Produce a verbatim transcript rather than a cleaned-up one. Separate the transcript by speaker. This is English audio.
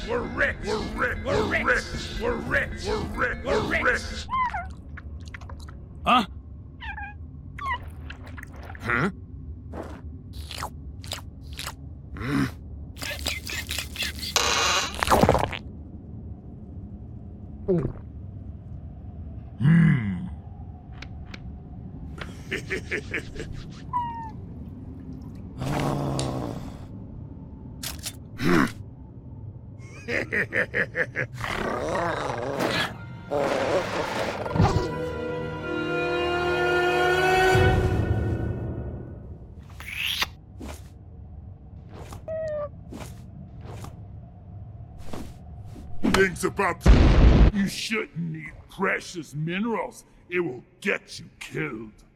Speaker 1: We're rich. We're rich. We're rich. We're rich. We're rich. We're rich.
Speaker 2: Huh? Huh? Mm. Hmm.
Speaker 1: Things about to... You shouldn't eat precious minerals. It will get you killed.